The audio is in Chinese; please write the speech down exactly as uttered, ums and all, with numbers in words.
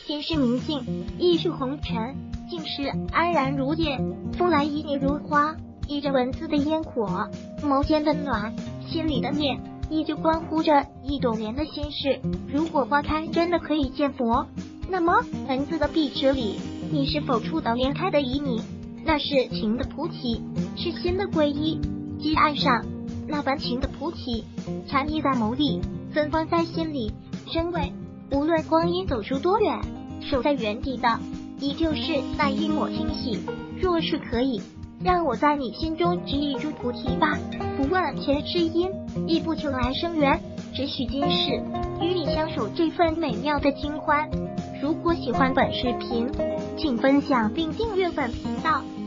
心是明镜，意是红尘，境是安然如电，风来旖旎如花。依着文字的烟火，眸间的暖，心里的念，依旧关乎着一朵莲的心事。如果花开真的可以见佛，那么文字的壁纸里，你是否触到莲开的旖旎？那是情的菩提，是心的皈依。击岸上那般情的菩提，禅意在眸里，芬芳在心里，真味。无论光阴走出多远，守在原地的依旧是那一抹清喜。若是可以，让我在你心中植一株菩提吧，不问前世因，亦不求来生缘，只许今世与你相守这份美妙的清欢。如果喜欢本视频，请分享并订阅本频道。